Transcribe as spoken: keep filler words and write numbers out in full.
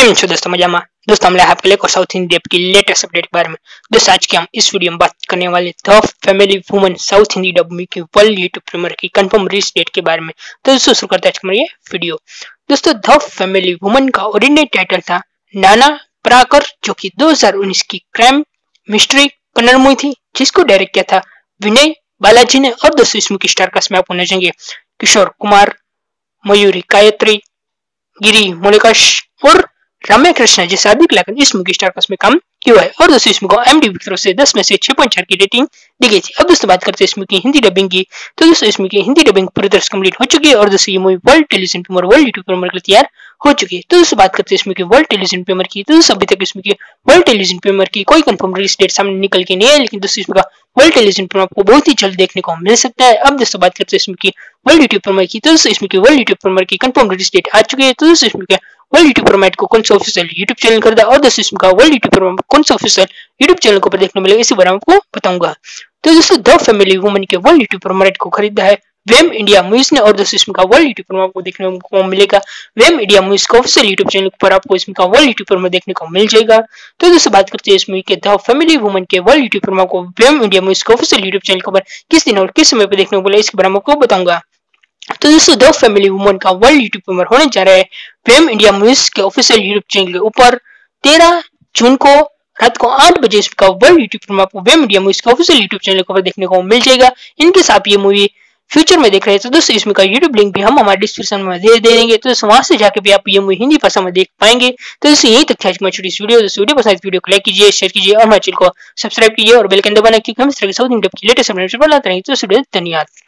केम छो दोस्तों, मजा में। दोस्तों हम आपके लिए साउथ इंडिया की लेटेस्ट अपडेट के बारे में। दोस्तों आज के हम इस वीडियो में बात करने वाले the family woman south Hindi dub की वर्ल्ड यूट्यूब प्रीमियर की कंफर्म रिलीज डेट के बारे में। तो दोस्तों शुरू करते हैं आज का ये वीडियो। दोस्तों द फैमिली वुमन का ओरिजिनल टाइटल था नाना पराकर, जो कि दो हज़ार उन्नीस की क्राइम मिस्ट्री कन्नड़ मूवी थी, जिसको डायरेक्ट किया था विनय बालाजी ने। और दोस्तों इसमें की स्टार कास्ट में आपको नजरेंगे किशोर कुमार, मयूरी गायत्री, गिरी मोलिकाश और रम्या कृष्णा जैसे आदि कलाकार इस मूवी स्टार कास्ट में काम किया है। और दोस्तों इसमें को एमडीबी की तरफ से दस में से छह पॉइंट चार की रेटिंग दी गई थी। अब दोस्तों बात करते हैं इसमें की हिंदी डबिंग की। तो दोस्तों इसमें की हिंदी डबिंग पूरी तरह से कंप्लीट हो चुकी है और दोस्तों ये movie world television premiere world YouTube premiere के लिए तैयार हो चुकी है। तो दोस्तों बात करते हैं इसमें की वर्ल्ड टेलीविजन प्रीमियर की। तो दोस्तों अभी तक इसमें की वर्ल्ड टेलीविजन प्रीमियर की कोई कंफर्म रिलीज डेट सामने निकल के नहीं है, लेकिन दोस्तों इसमें का वर्ल्ड टेलीविजन प्रीमियर आपको बहुत ही जल्द देखने को मिल सकता है। अब दोस्तों बात करते हैं इसमें की वर्ल्ड यूट्यूब प्रीमियर की। तो दोस्तों इसमें की वर्ल्ड यूट्यूब प्रीमियर की कंफर्म रिलीज डेट आ चुकी है। तो दोस्तों इसमें क्या वर्ल्ड यूट्यूब प्रीमियर को कौन सा ऑफिशियल यूट्यूब चैनल खरीदा और दोस्तों इसमें का वर्ल्ड यूट्यूब प्रीमियर कौन सा ऑफिशियल यूट्यूब चैनल को पर देखने मिलेगा, इसी बारे में आपको बताऊंगा। तो दोस्तों द फैमिली वुमन के वर्ल्ड यूट्यूब प्रीमियर को खरीदा है वेम इंडिया मूवीज ने। और दोस्तों इसमें का वर्ल्ड यूट्यूब प्रीमियर को देखने को मिलेगा वेम इंडिया मूवीज का ऑफिशियल यूट्यूब चैनल पर, आपको इसमें का वर्ल्ड यूट्यूब प्रीमियर देखने को मिल जाएगा। तो दोस्तों बात करते हैं इसमें के द फैमिली वुमन के वर्ल्ड यूट्यूब प्रीमियर को वेम इंडिया मूवीज का ऑफिशियल यूट्यूब चैनल पर किस दिन और किस समय पर देखने को मिलेगा, इसके बारे में आपको बताऊंगा। तो दोस्तों द फैमिली वुमन का वर्ल्ड यूट्यूब प्रीमियर होने जा रहा है वेम इंडिया मूवीज के ऑफिशियल यूट्यूब चैनल के ऊपर तेरह जून को रात को आठ बजे इसका वर्ल्ड यूट्यूब प्रीमियर आपको वेम इंडिया मूवीज के ऑफिशियल यूट्यूब चैनल पर देखने को मिल जाएगा। इनके साथ ये मूवी फ्यूचर में देख रहे हैं तो दोस्तों इसमें का यूट्यूब लिंक भी हम हमारे डिस्क्रिप्शन में दे देंगे, तो वहां से जाके भी आप ये मूवी हिंदी भाषा में देख पाएंगे। तो दोस्तों यही तक था आज की छोटी सी वीडियो। दोस्तों वीडियो पसंद वीडियो को लाइक कीजिए, शेयर कीजिए और हमारे चैनल को सब्सक्राइब कीजिए और बेल आइकन दबाना, क्योंकि हम इस तरह के साउथ इंडिया की लेटेस्ट अपडेट्स बनाते रहेंगे। तो धन्यवाद।